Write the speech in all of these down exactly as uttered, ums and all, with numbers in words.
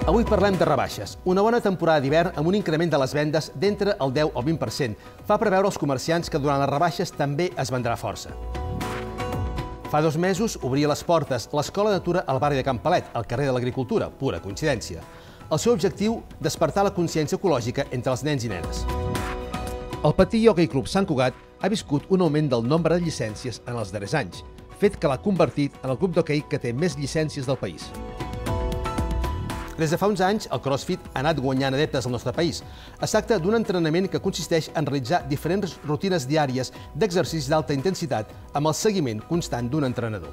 Avui parlem de rebaixes. Una bona temporada d'hivern amb un increment de les vendes d'entre el deu al vint per cent fa preveure als comerciants que durant les rebaixes també es vendrà força. Fa dos mesos obria les portes l'Escola Natura al barri de Can Palet, al carrer de l'Agricultura, pura coincidència. El seu objectiu, despertar la consciència ecològica entre els nens i nenes. El Patí Ioga i Club Sant Cugat ha viscut un augment del nombre de llicències en els darrers anys, fet que l'ha convertit en el club d'hoquei que té més llicències del país. Des de fa uns anys, el CrossFit ha anat guanyant adeptes al nostre país. Es tracta d'un entrenament que consisteix en realitzar diferents rutines diàries d'exercicis d'alta intensitat amb el seguiment constant d'un entrenador.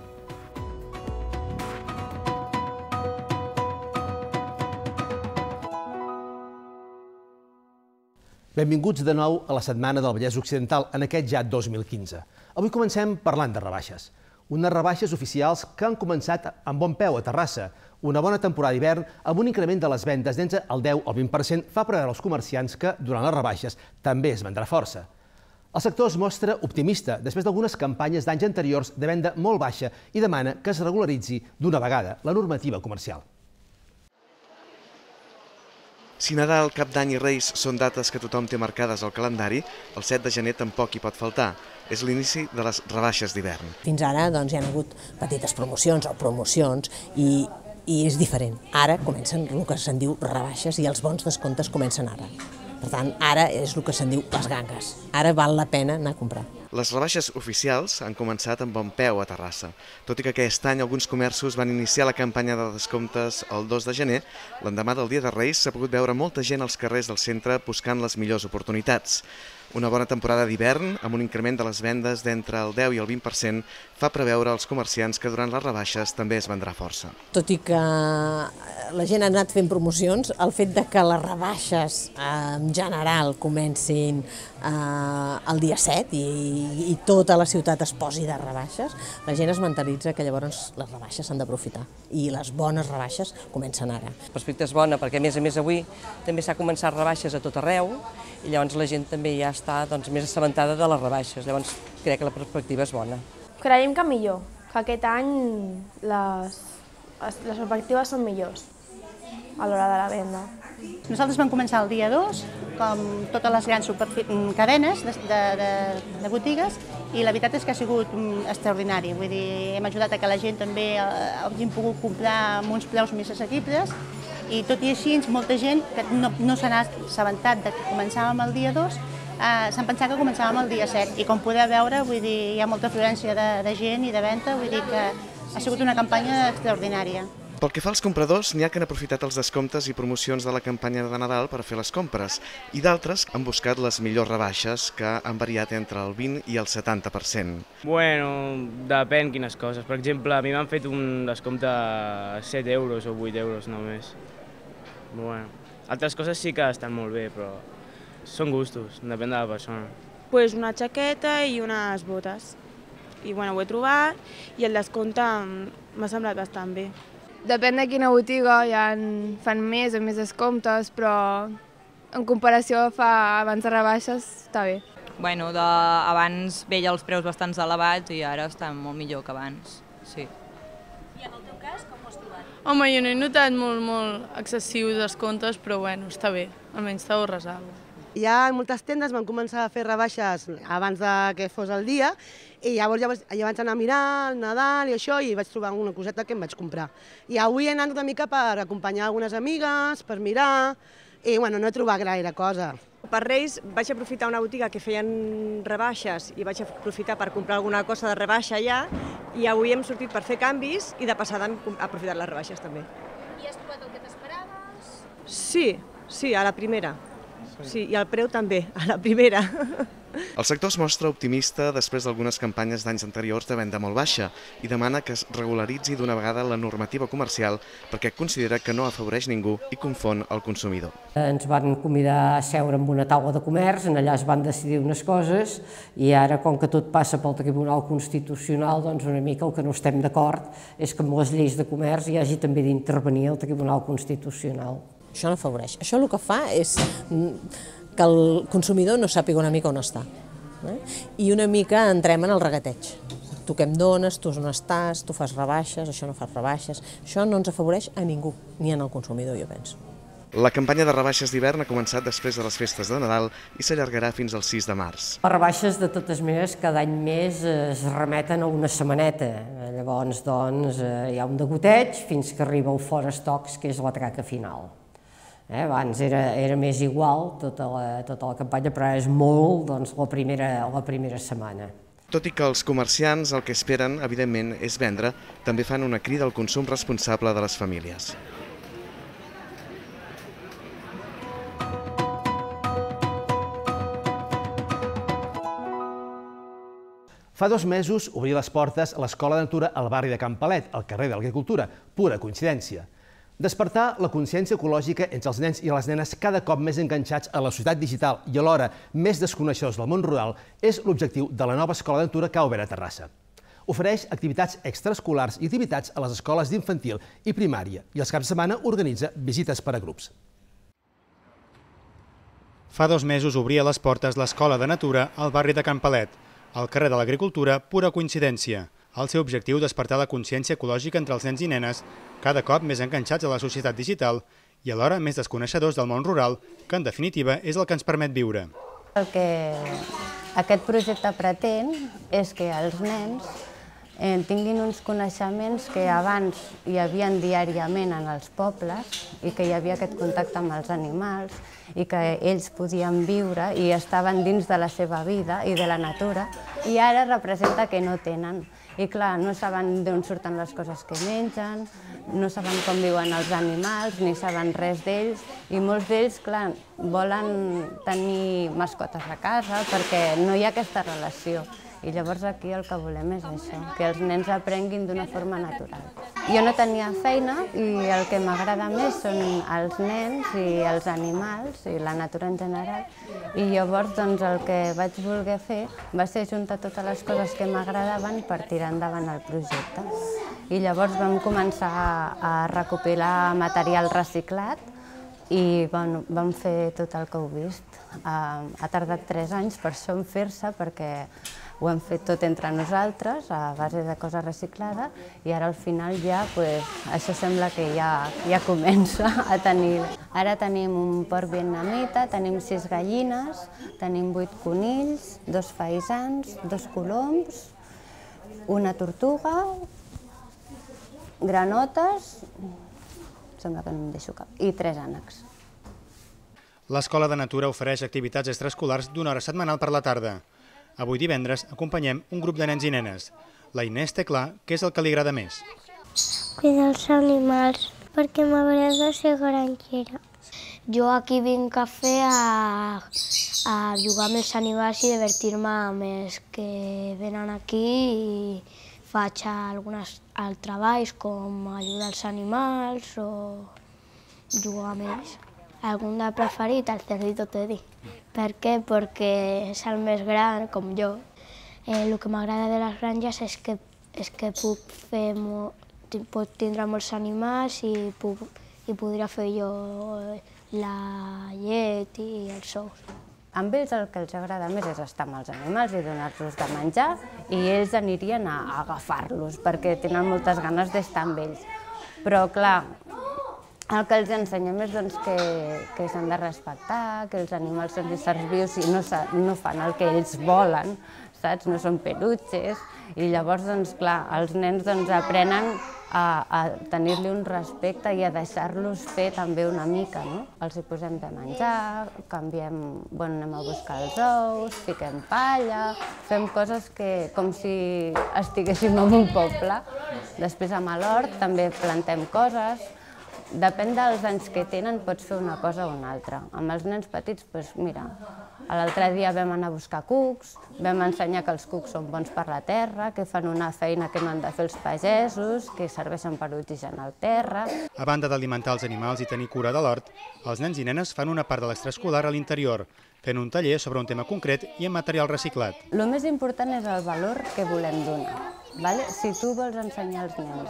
Benvinguts de nou a la Setmana del Vallès Occidental en aquest ja dos mil quinze. Avui comencem parlant de rebaixes. Unes rebaixes oficials que han començat amb bon peu a Terrassa. Una bona temporada d'hivern amb un increment de les vendes d'entre el deu al vint per cent fa preveure als comerciants que, durant les rebaixes, també es vendrà força. El sector es mostra optimista després d'algunes campanyes d'anys anteriors de venda molt baixa i demana que es regularitzi d'una vegada la normativa comercial. Si Nadal, Cap d'Any i Reis són dates que tothom té marcades al calendari, el set de gener tampoc hi pot faltar. És l'inici de les rebaixes d'hivern. Fins ara doncs, hi ha hagut petites promocions o promocions i, i és diferent. Ara comencen el que se'n diu rebaixes i els bons descomptes comencen ara. Per tant, ara és el que se'n diu les gangues. Ara val la pena anar a comprar. Les rebaixes oficials han començat amb bon peu a Terrassa. Tot i que aquest any alguns comerços van iniciar la campanya de descomptes el dos de gener, l'endemà del dia de Reis s'ha pogut veure molta gent als carrers del centre buscant les millors oportunitats. Una bona temporada d'hivern, amb un increment de les vendes d'entre el deu i el vint per cent, fa preveure als comerciants que durant les rebaixes també es vendrà força. Tot i que la gent ha anat fent promocions, el fet de que les rebaixes en general comencin el dia set i tota la ciutat es posi de rebaixes, la gent es mentalitza que llavors les rebaixes s'han d'aprofitar i les bones rebaixes comencen ara. La perspectiva és bona perquè a més a més avui també s'ha començat rebaixes a tot arreu i llavors la gent també ja està doncs, més assabentada de les rebaixes, llavors crec que la perspectiva és bona. Creiem que millor, que aquest any les, les perspectives són millors a l'hora de la venda. Nosaltres vam començar el dia dos, com totes les grans cadenes de, de, de botigues, i la veritat és que ha sigut extraordinari. Vull dir, hem ajudat a que la gent també hagin pogut comprar amb uns preus més assequibles, i tot i així, molta gent que no, no se n'ha assabentat de que començàvem el dia dos, eh, s'han pensat que començàvem el dia set. I com podeu veure, vull dir, hi ha molta afluència de, de gent i de venda, vull dir que ha sigut una campanya extraordinària. Pel que fa als compradors, n'hi ha que han aprofitat els descomptes i promocions de la campanya de Nadal per fer les compres, i d'altres han buscat les millors rebaixes, que han variat entre el vint i el setanta per cent. Bueno, depèn quines coses. Per exemple, a mi m'han fet un descompte a set euros o vuit euros només. Bueno, altres coses sí que estan molt bé, però són gustos, depèn de la persona. Pues una jaqueta i unes botes. I bueno, ho he trobat i el descompte m'ha semblat bastant bé. Depèn de quina botiga, ja en fan més o més descomptes, però en comparació a fa abans de rebaixes està bé. Bueno, de, abans veia els preus bastant elevats i ara estan molt millor que abans, sí. I en el teu cas, com ho has trobat? Home, jo no he notat molt, molt excessius descomptes, però bueno, està bé, almenys t'ho resalvo. Ja en moltes tendes van començar a fer rebaixes abans de que fos el dia i llavors ja vaig anar a mirar el Nadal i això i vaig trobar una coseta que em vaig comprar. I avui he anat una mica per acompanyar algunes amigues, per mirar i bueno, no he trobat gaire cosa. Per Reis vaig aprofitar una botiga que feien rebaixes i vaig aprofitar per comprar alguna cosa de rebaixa allà i avui hem sortit per fer canvis i de passada hem aprofitat les rebaixes també. I has trobat el que t'esperaves? Sí, sí, a la primera. Sí, i el preu també, a la primera. El sector es mostra optimista després d'algunes campanyes d'anys anteriors de venda molt baixa i demana que es regularitzi d'una vegada la normativa comercial perquè considera que no afavoreix ningú i confon el consumidor. Ens van convidar a seure amb una taula de comerç, en allà es van decidir unes coses i ara, com que tot passa pel Tribunal Constitucional, doncs una mica el que no estem d'acord és que amb les lleis de comerç hi hagi també d'intervenir el Tribunal Constitucional. Això no afavoreix. Això el que fa és que el consumidor no sàpiga una mica on està. I una mica entrem en el regateig. tu què em dones, tu on estàs, tu fas rebaixes, això no fas rebaixes. Això no ens afavoreix a ningú, ni en el consumidor, jo penso. La campanya de rebaixes d'hivern ha començat després de les festes de Nadal i s'allargarà fins al sis de març. Les rebaixes, de totes maneres, cada any més es remeten a una setmaneta. Llavors, doncs, hi ha un degoteig fins que arriba el fora stocks, que és la traca final. Abans era més igual tota la campanya, però ara és molt la primera setmana. Tot i que els comerciants el que esperen, evidentment, és vendre, també fan una crida al consum responsable de les famílies. Fa dos mesos obria les portes a l'Escola de Natura al barri de Can Palet, al carrer de l'Agricultura. Pura coincidència. Despertar la consciència ecològica entre els nens i les nenes cada cop més enganxats a la societat digital i alhora més desconeixedors del món rural és l'objectiu de la nova Escola de Natura que ha obert a Terrassa. Ofereix activitats extraescolars i activitats a les escoles d'infantil i primària i els caps de setmana organitza visites per a grups. Fa dos mesos obria les portes l'Escola de Natura al barri de Can Palet, al carrer de l'Agricultura, pura coincidència. El seu objectiu, despertar la consciència ecològica entre els nens i nenes, cada cop més enganxats a la societat digital i alhora més desconeixedors del món rural, que en definitiva és el que ens permet viure. El que aquest projecte pretén és que els nens tinguin uns coneixements que abans hi havia diàriament en els pobles i que hi havia aquest contacte amb els animals i que ells podien viure i estaven dins de la seva vida i de la natura, i ara representa que no tenen. I clar, no saben d'on surten les coses que mengen, no saben com viuen els animals, ni saben res d'ells, i molts d'ells, clar, volen tenir mascotes a casa perquè no hi ha aquesta relació. I llavors aquí el que volem és això, que els nens aprenguin d'una forma natural. Jo no tenia feina i el que m'agrada més són els nens i els animals i la natura en general, i llavors doncs el que vaig voler fer va ser juntar totes les coses que m'agradaven per tirar endavant el projecte. I llavors vam començar a recopilar material reciclat i vam fer tot el que heu vist. Ha tardat tres anys per això en fer-se, perquè ho hem fet tot entre nosaltres, a base de cosa reciclada, i ara al final ja això sembla que ja comença a tenir. Ara tenim un porc vietnamita, tenim sis gallines, tenim vuit conills, dos faisans, dos coloms, una tortuga, granotes, sembla que no em deixo cap, i tres ànecs. L'Escola de Natura ofereix activitats extraescolars d'una hora setmanal per la tarda. Avui divendres acompanyem un grup de nens i nenes. La Inés té clar què és el que li agrada més. Cuidar els animals, perquè m'agrada ser granjera. Jo aquí vinc a fer a jugar amb els animals i divertir-me amb els que venen aquí i faig alguns treballs com ajudar els animals o jugar amb ells. Algun de preferit, el cerdito Teddy. Per què? Perquè és el més gran, com jo. El que m'agrada de les granges és que puc tindre molts animals i podria fer jo la llet i els ous. A ells el que els agrada més és estar amb els animals i donar-los de menjar, i ells anirien a agafar-los perquè tenen moltes ganes d'estar amb ells. Però, clar, el que els ensenyem és que s'han de respectar, que els animals són éssers vius i no fan el que ells volen, saps? No són peluches. I llavors, doncs, clar, els nens aprenen a tenir-li un respecte i a deixar-los fer també una mica, no? Els hi posem de menjar, canviem, bueno, anem a buscar els ous, fiquem palla, fem coses com si estiguéssim en un poble. Després, amb l'hort, també plantem coses. Depèn dels anys que tenen, pots fer una cosa o una altra. Amb els nens petits, doncs mira, l'altre dia vam anar a buscar cucs, vam ensenyar que els cucs són bons per la terra, que fan una feina que no han de fer els pagesos, que serveixen per oxigenar el terra. A banda d'alimentar els animals i tenir cura de l'hort, els nens i nenes fan una part de l'extraescolar a l'interior, fent un taller sobre un tema concret i amb material reciclat. El més important és el valor que volem donar. Si tu vols ensenyar als nens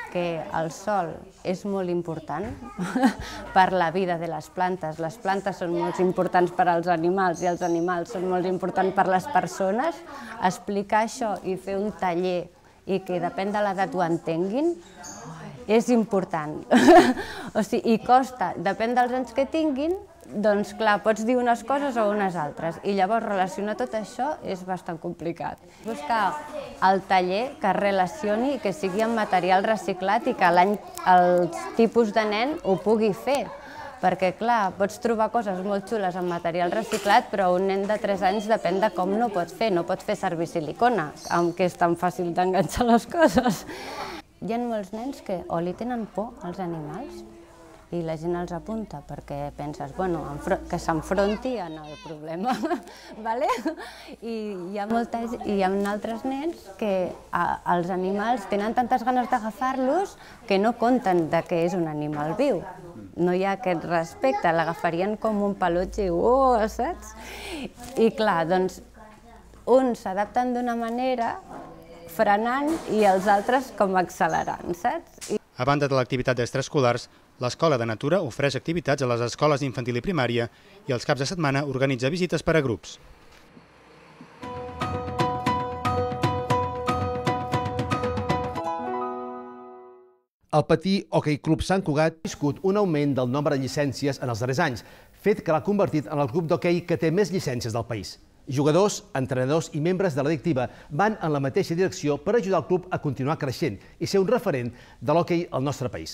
que el sol és molt important per la vida de les plantes. Les plantes són molt importants per als animals i els animals són molt importants per les persones. Explicar això i fer un taller i que depèn de l'edat ho entenguin és important. O sigui, i costa, depèn dels anys que tinguin, doncs clar, pots dir unes coses o unes altres, i llavors relacionar tot això és bastant complicat. Buscar el taller que es relacioni i que sigui en material reciclat i que el tipus de nen ho pugui fer, perquè clar, pots trobar coses molt xules en material reciclat, però un nen de tres anys depèn de com no pot fer, no pot fer servir silicona, que és tan fàcil d'enganxar les coses. Hi ha molts nens que o li tenen por als animals, i la gent els apunta perquè penses bueno, que s'enfronti en el problema. I hi ha altres nens que els animals tenen tantes ganes d'agafar-los que no compten que és un animal viu. No hi ha aquest respecte, l'agafarien com un pelotge i oh, saps? I clar, doncs uns s'adapten d'una manera frenant i els altres com accelerant, saps? A banda de l'activitat d'extraescolars, l'Escola de Natura ofereix activitats a les escoles d'infantil i primària i els caps de setmana organitza visites per a grups. El Patí Hoquei Club Sant Cugat ha viscut un augment del nombre de llicències en els darrers anys, fet que l'ha convertit en el club d'hoquei que té més llicències del país. Jugadors, entrenadors i membres de la directiva van en la mateixa direcció per ajudar el club a continuar creixent i ser un referent de l'hoquei al nostre país.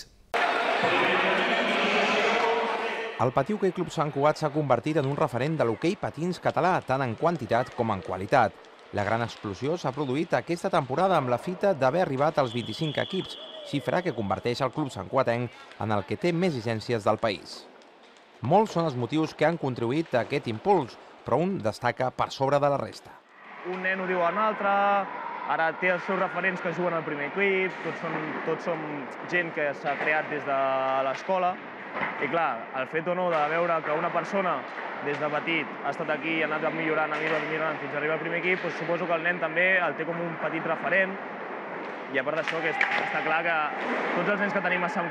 El Patí Hoquei Club Sant Cugat s'ha convertit en un referent de l'hoquei patins català, tant en quantitat com en qualitat. La gran explosió s'ha produït aquesta temporada amb la fita d'haver arribat als vint-i-cinc equips, xifra que converteix el club santcugatenc en el que té més llicències del país. Molts són els motius que han contribuït a aquest impuls, però un destaca per sobre de la resta. Un nen ho diu a un altre, ara té els seus referents que juguen al primer equip, tots som, tots som gent que s'ha creat des de l'escola, i clar, el fet o no de veure que una persona des de petit ha estat aquí i ha anat millorant, ha anat millorant fins a arribar al primer equip, doncs suposo que el nen també el té com un petit referent, i a part d'això que està clar que tots els nens que tenim a Sant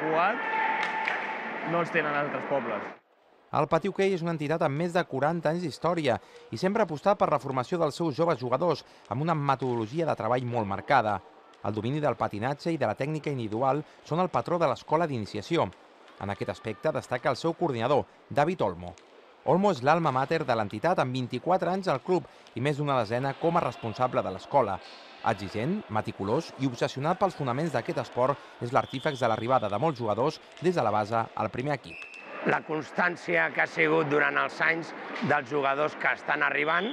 Cugat no els tenen a altres pobles. El Patí Hoquei és una entitat amb més de quaranta anys d'història i sempre ha apostat per la formació dels seus joves jugadors amb una metodologia de treball molt marcada. El domini del patinatge i de la tècnica individual són el patró de l'escola d'iniciació. En aquest aspecte destaca el seu coordinador, David Olmo. Olmo és l'alma mater de l'entitat amb vint-i-quatre anys al club i més d'una desena com a responsable de l'escola. Exigent, meticulós i obsessionat pels fonaments d'aquest esport, és l'artífex de l'arribada de molts jugadors des de la base al primer equip. La constància que ha sigut durant els anys dels jugadors que estan arribant,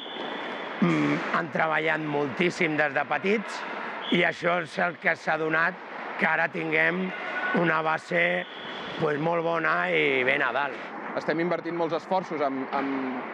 han treballat moltíssim des de petits i això és el que s'ha donat que ara tinguem una base pues, molt bona i ben a dalt. Estem invertint molts esforços en, en,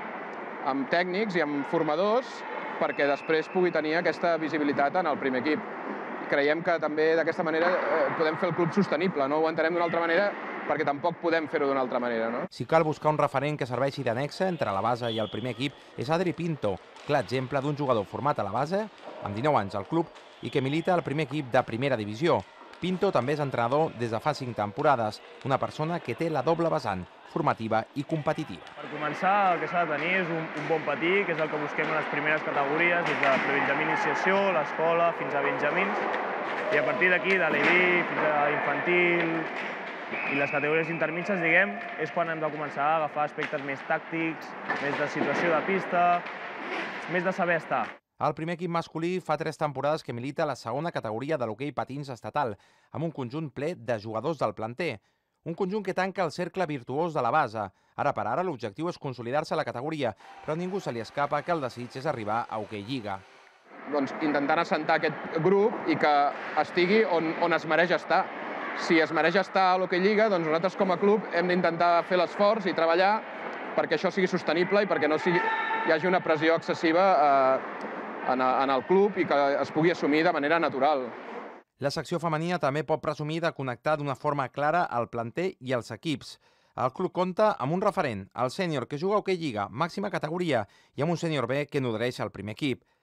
en tècnics i en formadors perquè després pugui tenir aquesta visibilitat en el primer equip. Creiem que també d'aquesta manera podem fer el club sostenible, no ho entenem d'una altra manera perquè tampoc podem fer-ho d'una altra manera. No? Si cal buscar un referent que serveixi d'annexa entre la base i el primer equip és Adri Pinto, clar exemple d'un jugador format a la base, amb dinou anys al club, i que milita al primer equip de primera divisió. Pinto també és entrenador des de fa cinc temporades, una persona que té la doble vessant, formativa i competitiva. Per començar, el que s'ha de tenir és un, un bon patí, que és el que busquem en les primeres categories, des de prebenjamí iniciació, l'escola, fins a benjamins, i a partir d'aquí, de l'E D I fins a infantil i les categories intermitges, diguem, és quan hem de començar a agafar aspectes més tàctics, més de situació de pista, més de saber estar. El primer equip masculí fa tres temporades que milita a la segona categoria de l'hoquei patins estatal, amb un conjunt ple de jugadors del planter. Un conjunt que tanca el cercle virtuós de la base. Ara per ara l'objectiu és consolidar-se a la categoria, però a ningú se li escapa que el desig és arribar a Hoquei Lliga. Doncs intentant assentar aquest grup i que estigui on, on es mereix estar. Si es mereix estar a l'Hoquei Lliga, doncs nosaltres com a club hem d'intentar fer l'esforç i treballar perquè això sigui sostenible i perquè no sigui, hi hagi una pressió excessiva eh, en, en el club i que es pugui assumir de manera natural. La secció femenina també pot presumir de connectar d'una forma clara el planter i els equips. El club compta amb un referent, el sènior que juga a Hoquei Lliga, màxima categoria, i amb un sènior B que nodreix el primer equip.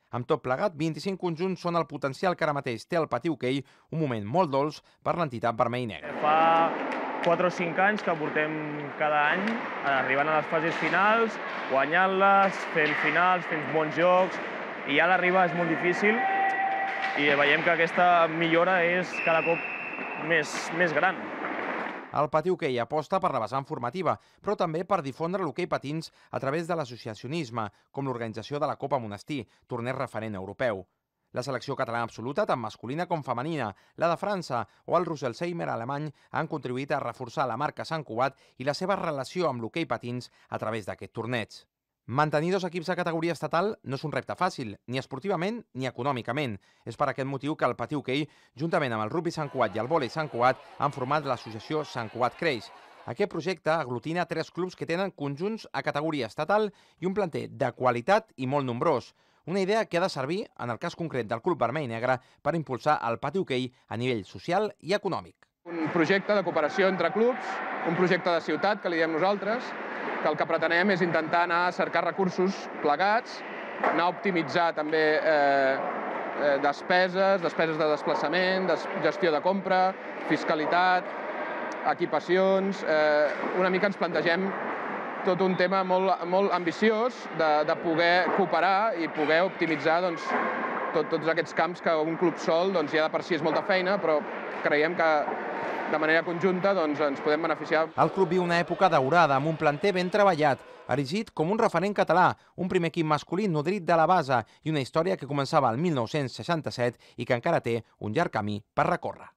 Amb tot plegat, vint-i-cinc conjunts són el potencial que ara mateix té el Patí Hoquei, un moment molt dolç per l'entitat vermell i negre. Fa quatre o cinc anys que portem cada any arribant a les fases finals, guanyant-les, fent finals, fent bons jocs, i ja l'arribar és molt difícil i veiem que aquesta millora és cada cop més, més gran. El Patí Hoquei aposta per la vessant formativa, però també per difondre l'hoquei patins a través de l'associacionisme, com l'organització de la Copa Monestir, torneig referent europeu. La selecció catalana absoluta, tant masculina com femenina, la de França o el Rüsselsheim alemany han contribuït a reforçar la marca Sant Cugat i la seva relació amb l'hoquei patins a través d'aquest torneig. Mantenir dos equips de categoria estatal no és un repte fàcil, ni esportivament ni econòmicament. És per aquest motiu que el Patí Hoquei, juntament amb el rugbi Sant Cugat i el vòlei Sant Cugat, han format l'associació Sant Cugat Creix. Aquest projecte aglutina tres clubs que tenen conjunts a categoria estatal i un planter de qualitat i molt nombrós. Una idea que ha de servir, en el cas concret del Club Vermell i Negre, per impulsar el Patí Hoquei a nivell social i econòmic. Un projecte de cooperació entre clubs, un projecte de ciutat, que li diem nosaltres, que el que pretenem és intentar anar a cercar recursos plegats, anar a optimitzar també eh, eh, despeses, despeses de desplaçament, des, gestió de compra, fiscalitat, equipacions. Eh, una mica ens plantegem tot un tema molt, molt ambiciós de, de poder cooperar i poder optimitzar doncs, tot, tots aquests camps que un club sol doncs, ja de per si és molta feina, però creiem que de manera conjunta doncs, ens podem beneficiar. El club viu una època daurada, amb un planter ben treballat, erigit com un referent català, un primer equip masculí nodrit de la base i una història que començava el mil nou-cents seixanta-set i que encara té un llarg camí per recórrer.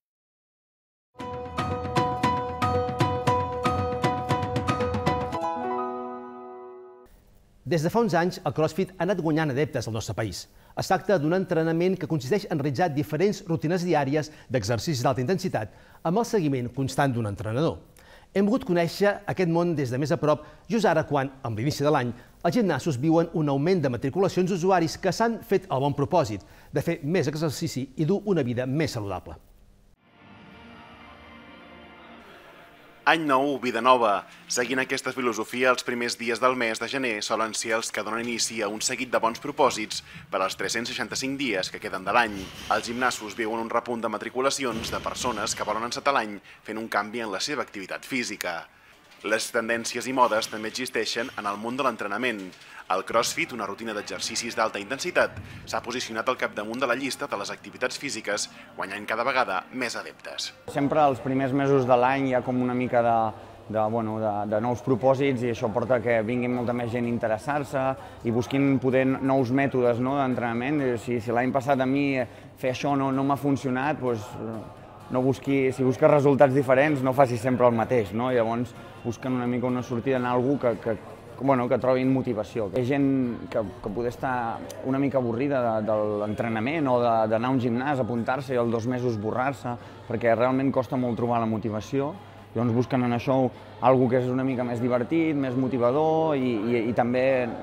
Des de fa uns anys, el CrossFit ha anat guanyant adeptes al nostre país. Es tracta d'un entrenament que consisteix en realitzar diferents rutines diàries d'exercicis d'alta intensitat amb el seguiment constant d'un entrenador. Hem pogut conèixer aquest món des de més a prop just ara quan, amb l'inici de l'any, els gimnasos viuen un augment de matriculacions d'usuaris que s'han fet el bon propòsit de fer més exercici i dur una vida més saludable. Any nou, vida nova. Seguint aquesta filosofia, els primers dies del mes de gener solen ser els que donen inici a un seguit de bons propòsits per als tres-cents seixanta-cinc dies que queden de l'any. Els gimnasos viuen un repunt de matriculacions de persones que volen encetar l'any fent un canvi en la seva activitat física. Les tendències i modes també existeixen en el món de l'entrenament. El CrossFit, una rutina d'exercicis d'alta intensitat, s'ha posicionat al capdamunt de la llista de les activitats físiques, guanyant cada vegada més adeptes. Sempre els primers mesos de l'any hi ha com una mica de, de, bueno, de, de nous propòsits i això porta que vinguin molta més gent a interessar-se i busquin poder nous mètodes no, d'entrenament. Si, si l'any passat a mi fer això no, no m'ha funcionat, doncs no busqui, si busques resultats diferents no facis sempre el mateix. No? Llavors busquen una mica una sortida en algú que, que Bueno, que trobin motivació. Hi ha gent que, que poder estar una mica avorrida de, de l'entrenament o d'anar a un gimnàs, apuntar-se i als dos mesos borrar-se, perquè realment costa molt trobar la motivació. Llavors busquen en això alguna que és una mica més divertit, més motivador i, i, i també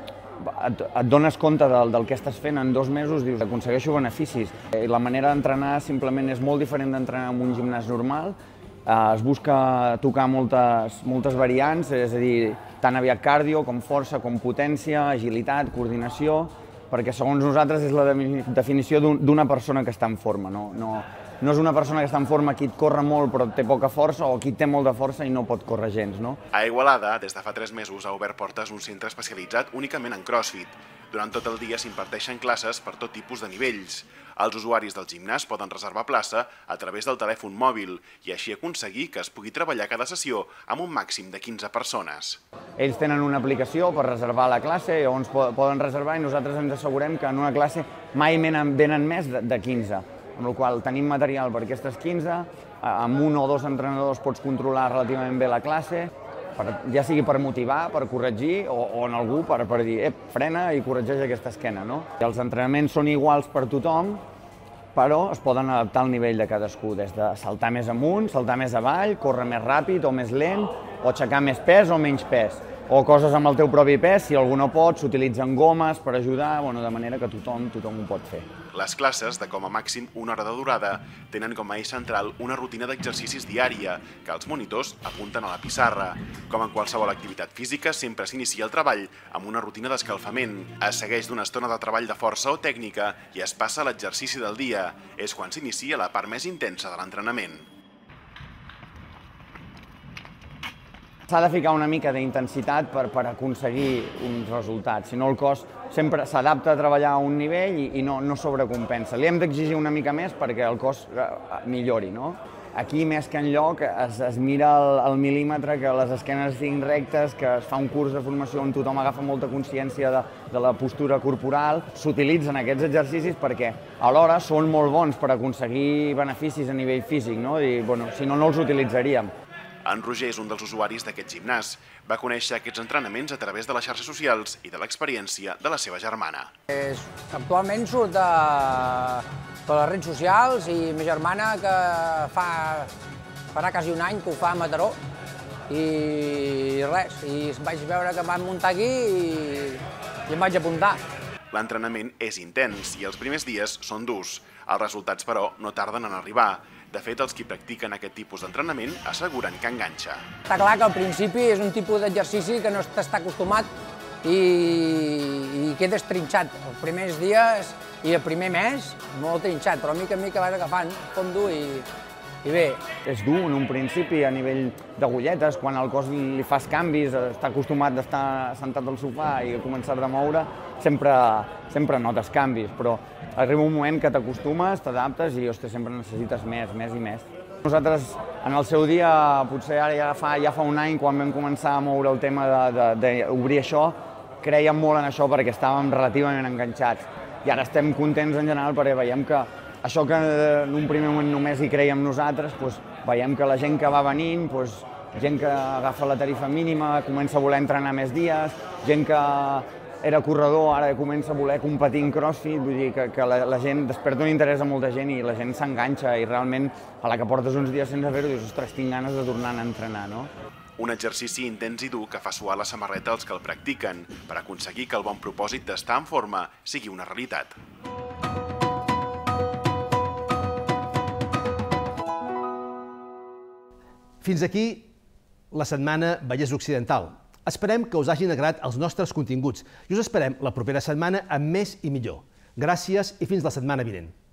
et, et dones compte del, del que estàs fent en dos mesos, dius, aconsegueixo beneficis. I la manera d'entrenar simplement és molt diferent d'entrenar en un gimnàs normal. Es busca tocar moltes, moltes variants, és a dir, tant aviat cardio com força, com potència, agilitat, coordinació, perquè segons nosaltres és la definició d'una persona que està en forma. No, no, no és una persona que està en forma qui et corre molt però té poca força o qui té molta força i no pot córrer gens. No? A Igualada, des de fa tres mesos, ha obert portes un centre especialitzat únicament en CrossFit. Durant tot el dia s'imparteixen classes per tot tipus de nivells. Els usuaris del gimnàs poden reservar plaça a través del telèfon mòbil i així aconseguir que es pugui treballar cada sessió amb un màxim de quinze persones. Ells tenen una aplicació per reservar la classe, llavors poden reservar i nosaltres ens assegurem que en una classe mai venen més de quinze. Amb la qual cosa tenim material per aquestes quinze, amb un o dos entrenadors pots controlar relativament bé la classe, ja sigui per motivar, per corregir, o en algú per dir, ep, frena i corregeix aquesta esquena. Els entrenaments són iguals per tothom, però es poden adaptar al nivell de cadascú, des de saltar més amunt, saltar més avall, córrer més ràpid o més lent, o aixecar més pes o menys pes, o coses amb el teu propi pes, si algú no pot, s'utilitzen gomes per ajudar, de manera que tothom ho pot fer. Les classes, de com a màxim una hora de durada, tenen com a eix central una rutina d'exercicis diària que els monitors apunten a la pissarra. Com en qualsevol activitat física, sempre s'inicia el treball amb una rutina d'escalfament. Es segueix d'una estona de treball de força o tècnica i es passa a l'exercici del dia. És quan s'inicia la part més intensa de l'entrenament. S'ha de ficar una mica d'intensitat per, per aconseguir uns resultats, si no el cos sempre s'adapta a treballar a un nivell i, i no, no sobrecompensa. Li hem d'exigir una mica més perquè el cos millori, no? Aquí, més que enlloc, es, es mira el, el mil·límetre, que les esquenes estiguin rectes, que es fa un curs de formació on tothom agafa molta consciència de, de la postura corporal. S'utilitzen aquests exercicis perquè alhora són molt bons per aconseguir beneficis a nivell físic, no? I, bueno, si no, no els utilitzaríem. En Roger és un dels usuaris d'aquest gimnàs. Va conèixer aquests entrenaments a través de les xarxes socials i de l'experiència de la seva germana. Actualment surt de, per les redes socials i ma germana, que fa, farà quasi un any que ho fa a Mataró, i res, i vaig veure que em van muntar aquí i, i em vaig apuntar. L'entrenament és intens i els primers dies són durs. Els resultats, però, no tarden en arribar. De fet, els qui practiquen aquest tipus d'entrenament asseguren que enganxa. Està clar que al principi és un tipus d'exercici que no t'està acostumat i, i quedes trinxat. Els primers dies i el primer mes, molt trinxat, però a mica a mica vas agafant fondo i, i bé. És dur en un principi a nivell d'agulletes, quan al cos li fas canvis, està acostumat d'estar sentat al sofà i començar a moure, sempre, sempre notes canvis, però arriba un moment que t'acostumes, t'adaptes i, ostres, sempre necessites més, més i més. Nosaltres, en el seu dia, potser ara ja fa, ja fa un any, quan vam començar a moure el tema d'obrir això, crèiem molt en això perquè estàvem relativament enganxats. I ara estem contents en general perquè veiem que això que en un primer moment només hi creiem nosaltres, doncs, veiem que la gent que va venint, doncs, gent que agafa la tarifa mínima, comença a voler entrenar més dies, gent que era corredor, ara comença a voler competir en crossfit, vull dir que, que la, la gent desperta un interès a molta gent i la gent s'enganxa i realment a la que portes uns dies sense fer-ho dius, ostres, tinc ganes de tornar a entrenar, no? Un exercici intens i dur que fa suar la samarreta als que el practiquen per aconseguir que el bon propòsit d'estar en forma sigui una realitat. Fins aquí la setmana Vallès Occidental. Esperem que us hagin agradat els nostres continguts i us esperem la propera setmana amb més i millor. Gràcies i fins la setmana vinent.